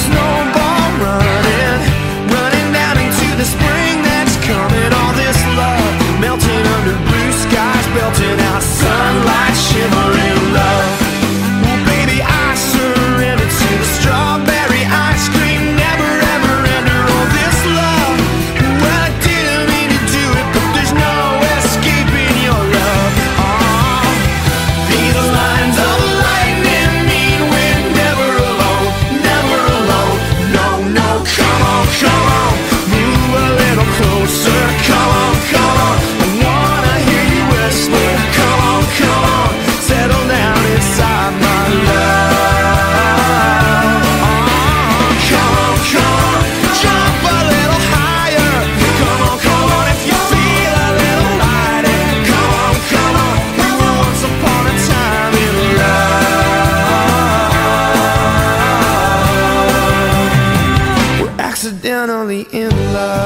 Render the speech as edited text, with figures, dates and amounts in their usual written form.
snowball running down into the spring that's coming. All this love melting under blue skies, belting out sunlight, shimmering love. Well, baby, I surrender to the strawberry ice cream, never ever ender. All this love, well, I didn't mean to do it, but there's no escaping your love. Oh, these lines of lightning mean we're never alone, never alone. No, no, come on, move a little closer. Come on, I wanna hear you whisper. Come on, settle down inside my love. Oh, come on, jump a little higher. Come on, if you feel a little lighter. Come on, we were once upon a time in love. We're accidentally in love.